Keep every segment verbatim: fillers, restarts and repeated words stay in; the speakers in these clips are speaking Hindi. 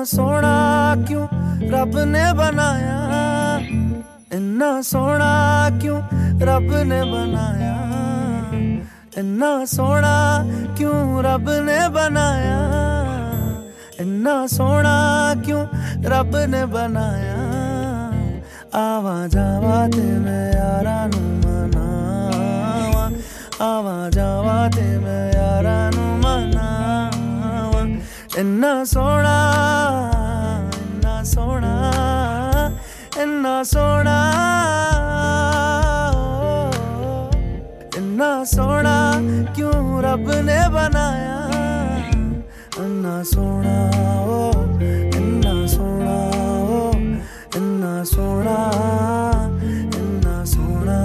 सोना क्यों रब ने बनाया, इन्ना सोना क्यों रब ने बनाया, इन्ना सोना क्यों रब ने बनाया, इन्ना सोना क्यों रब ने बनाया। आवा जावा ते मैं यारा नू मनावा, आवा जावा ते मैं यारा नू मनावा। इन्ना सोना इन्ना सोना इन्ना सोना इन्ना सोना क्यों रब ने बनाया, इन्ना सोना ओ इन्ना सोना ओ इन्ना सोना इन्ना सोना।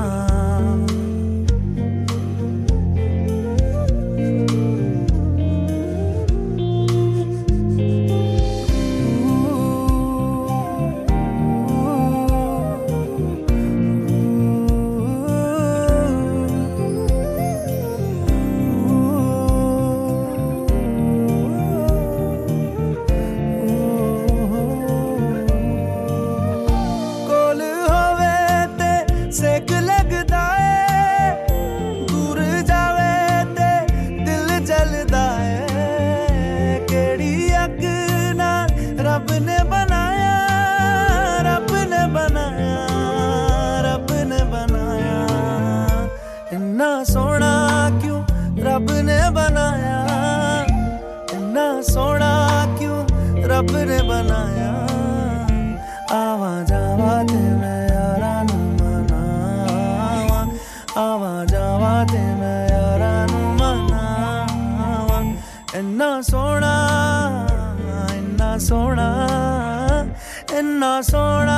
सेक लगदा है दूर जावे ते दिल जलदा है, केड़ी अग नाल रब ने बनाया, रब ने बनाया, रब ने बनाया। इन्ना सोना क्यों रब ने बनाया, इन्ना सोना क्यों रब ने बनाया। आवा जावा ते मैं यारा नू मनावा, आवा जावा ते मैं यारा नू मनावा। इन्ना सोना इन्ना सोना इन्ना सोना।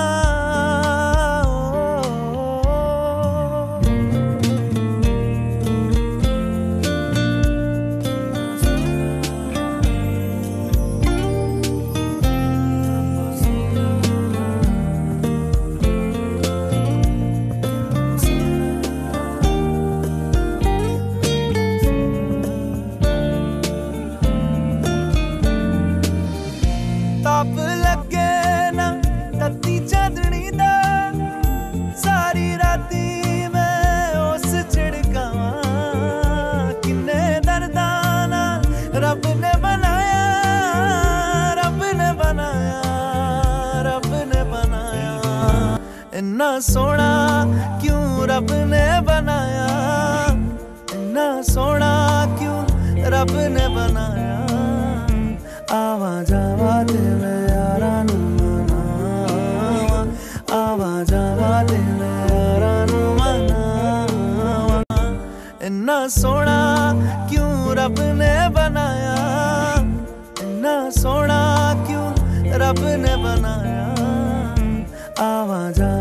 ताप लगे ना तत्ती चांदनी दा, सारी राती मैं उस छिड़कावा। किन्ने दर्दां नाल रब ने बनाया, रब ने बनाया, रब ने बनाया। इन्ना सोना क्यों रब ने बनाया, इन्ना सोना क्यों रब ने बनाया। आवा जावा ते मैं यारा नू मनावा, आवा जावा ते मैं यारा नू मनावा। इन्ना सोना क्यों रब ने बनाया, इन्ना सोना क्यों रब ने बनाया। आवा जा